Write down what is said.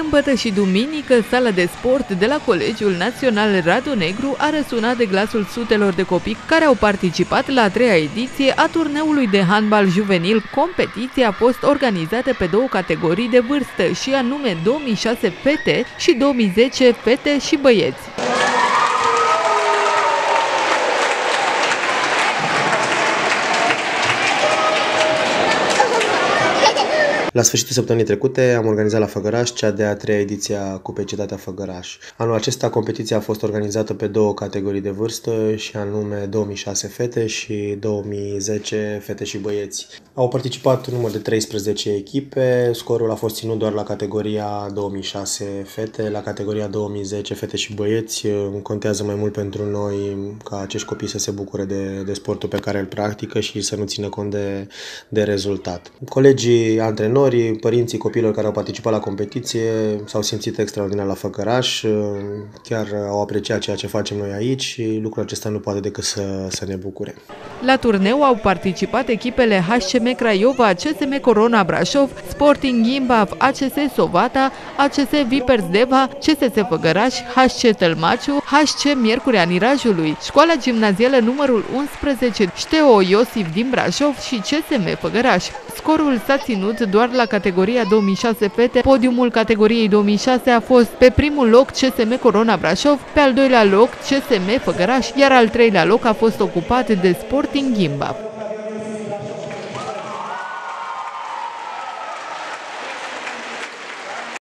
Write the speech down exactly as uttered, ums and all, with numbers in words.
Sâmbătă și duminică, sala de sport de la Colegiul Național Radu Negru a răsunat de glasul sutelor de copii care au participat la a treia ediție a turneului de handbal juvenil. Competiția a fost organizată pe două categorii de vârstă, și anume două mii șase fete și două mii zece fete și băieți. La sfârșitul săptămânii trecute am organizat la Făgăraș cea de-a treia ediție a Cupei Cetatea Făgăraș. Anul acesta competiția a fost organizată pe două categorii de vârstă, și anume două mii șase fete și două mii zece fete și băieți. Au participat un număr de treisprezece echipe, scorul a fost ținut doar la categoria două mii șase fete, la categoria două mii zece fete și băieți. Contează mai mult pentru noi ca acești copii să se bucure de, de sportul pe care îl practică și să nu țină cont de, de rezultat. Colegii antrenori, părinții copiilor care au participat la competiție s-au simțit extraordinar la Făgăraș, chiar au apreciat ceea ce facem noi aici și lucrul acesta nu poate decât să, să ne bucure. La turneu au participat echipele H C M Craiova, C S M Corona Brașov, Sporting Gimbav, A C S Sovata, A C S Vipers Deva, C S S Făgăraș, H C Tălmaciu, H C Miercurea Nirajului, Școala Gimnazială numărul unsprezece Șteo Iosif din Brașov și C S M Făgăraș. Scorul s-a ținut doar la categoria două mii șase fete. Podiumul categoriei două mii șase a fost pe primul loc C S M Corona Brașov, pe al doilea loc C S M Făgăraș, iar al treilea loc a fost ocupat de Sporting Gimbav.